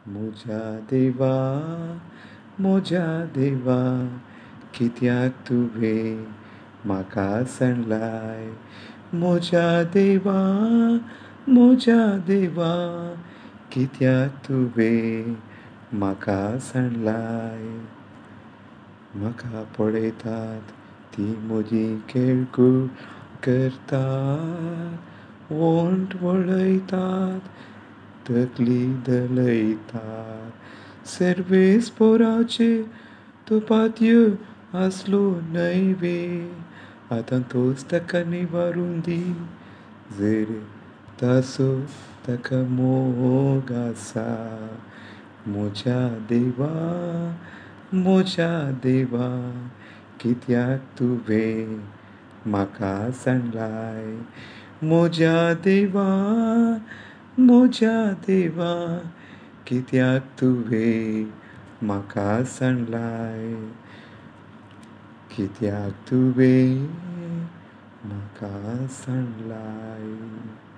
म्हज्या देवा म्हज्या देवा कित्याक तुवें म्हाका सांडलाय म्हज्या देवा कित्याक तुवें म्हाका सांडलाय म्हाका पळयतात ती म्हजी केळकूळ करतात वोंट वळयतात तकली दलयतात सर्वेस पोराचे तुपात्यो आसलो नैवे आतां तोच ताका निबारून दी जर ताचो ताका मोग आसा म्हज्या देवा कित्याक तुवें म्हाका सांडलाय म्हज्या देवा कित्याक तुवें म्हाका सांडलाय कित्याक तुवें म्हाका सांडलाय